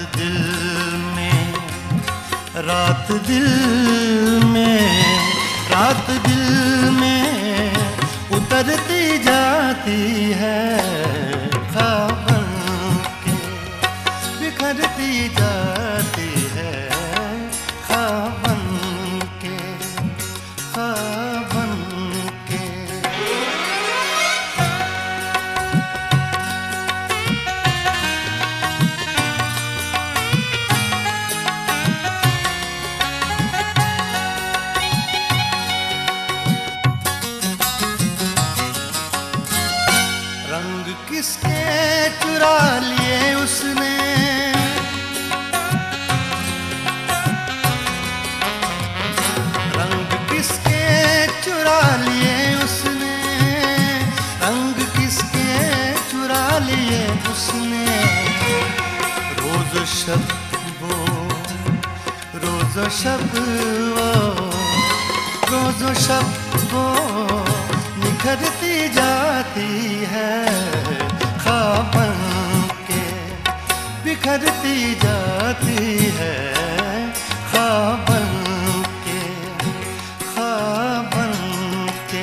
दिल में, रात दिल में, रात दिल में उतरती जाती है, ख्वाब बनके बिखरती जाती है, ख्वाब बनके, ख्वाब बनके। रंग किसके चुरा लिए उसने, रंग किसके चुरा लिए उसने, रंग किसके चुरा लिए उसने। रोज शब वो, रोज शब वो, रोज शब वो निखरती जाती है, ख्वाब बनके बिखरती जाती है, ख्वाब बनके, ख्वाब बनके।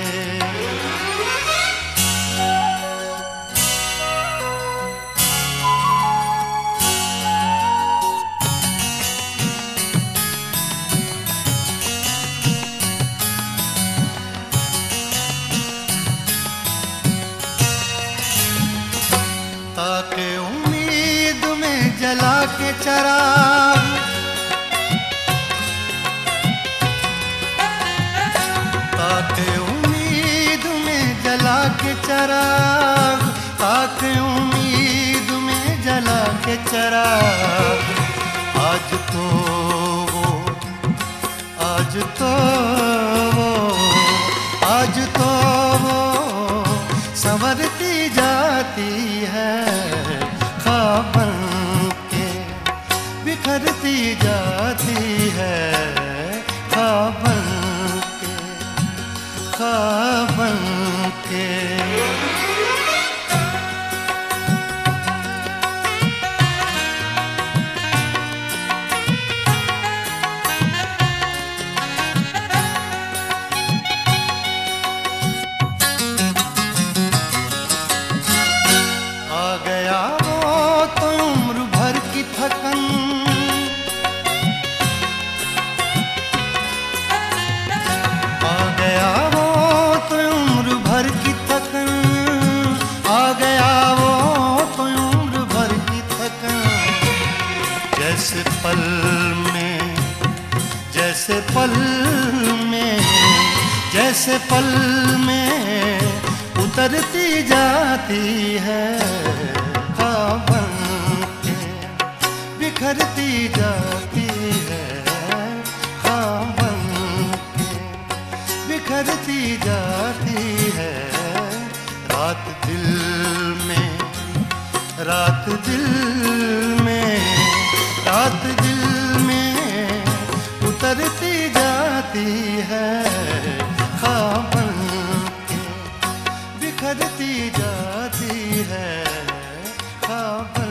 ताके उम्मीद में जला के चराग, ताके उम्मीद में जला के चराग, ताके उम्मीद में जला के चराग। आज तो वो, आज तो वो, आज तो वो संवरती जाती है, ख्वाब बनके बिखरती जाती है, ख्वाब बनके, ख्वाब बनके। आ गया वो तो उम्र भर की थकन, आ गया वो तो उम्र भर की थकन, आ गया वो तो उम्र भर की थकन। जैसे पल में, जैसे पल में, जैसे पल में उतरती जाती है, ख्वाब बनके बिखरती जाती है, ख्वाब बनके बिखरती जाती है। रात दिल में, रात दिल में, रात दिल में उतरती जाती है, ख्वाब बनके बिखरती जाती है, ख्वाब